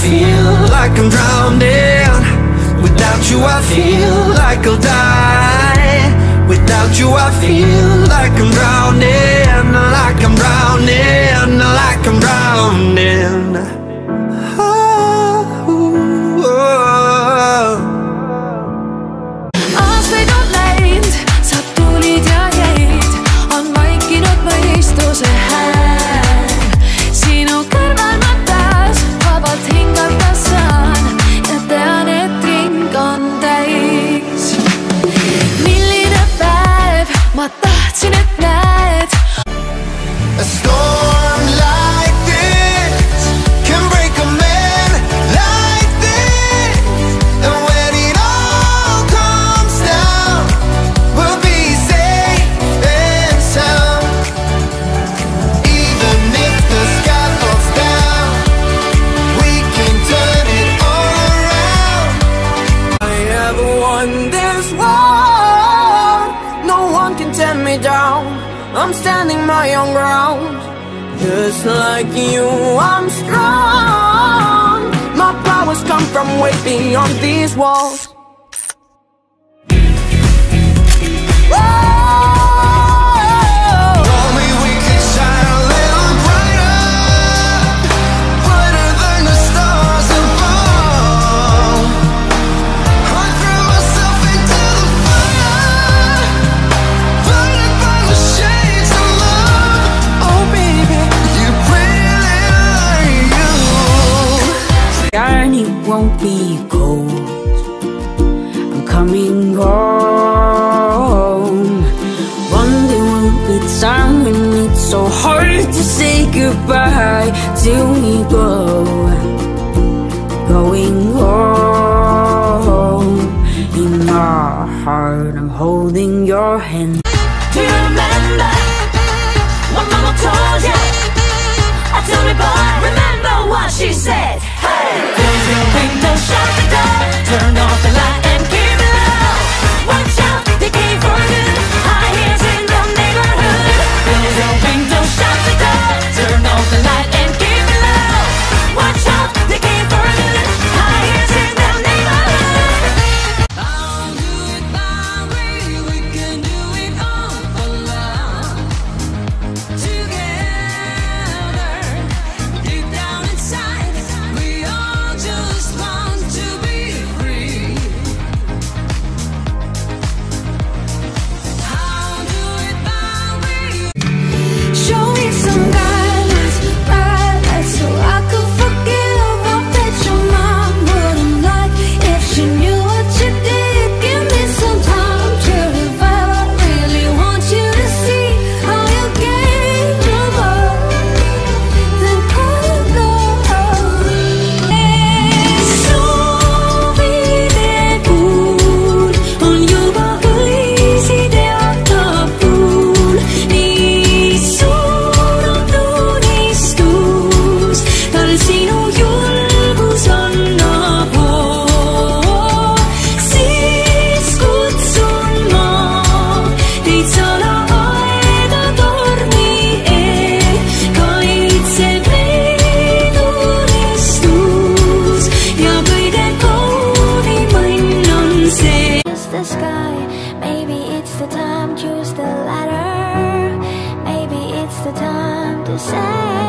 feel like I'm drowning. Without you I feel like I'll die. Without you I feel like I'm drowning. Like I'm drowning. Like I'm drowning. Aastaid on läinud, sa tulid ja jäid, on vaikinud mõistuse hääl. Sinu kõrval ma taas vabalt hingata saan ja tean, et ring on täis. Milline päev, ma tahtsin, et näed. A storm like this can break a man like this. And when it all comes down, we'll be safe and sound. Even if the sky falls down, we can turn it all around. I have won this war, no one can tear me down. I'm standing my own ground. Just like you, I'm strong. My powers come from way beyond these walls. Only we can shine a little brighter, brighter than the stars above. I threw myself into the fire, blinded by the shades of love. Oh baby, you're pretty like you. And it won't be cold. I'm coming home. One day will be time when it's so hard to say goodbye till we go. Going home. In my heart, I'm holding your hand. Do you remember what mama told ya? I told me, boy, remember what she said. Hey, close your window, shut the door, turn off the light and keep it low. Watch out, they came for good. High heels in the neighborhood. Close your window, shut the door, turn off the light and keep it low. Watch out, they came for good. High heels in the neighborhood. I'll do it my way. We can do it all for love. Together, deep down inside, we all just want to be free. I'll do it my way. Show me some guidance, right, so I could forgive. I bet your mom wouldn't like if she knew what you did. Give me some time to revive. I really want you to see how you gave your love. Then hold on. 소비된 굴 온유가 의지되었던 분 네 소름 돋는 스투스 다른 신호 율부선 너보 Siscut sul mo di sola oeda dormie Coitse venuristus Ja pöide kooni mõnnon see It's the sky, maybe it's the time, choose the ladder. Maybe it's the time to say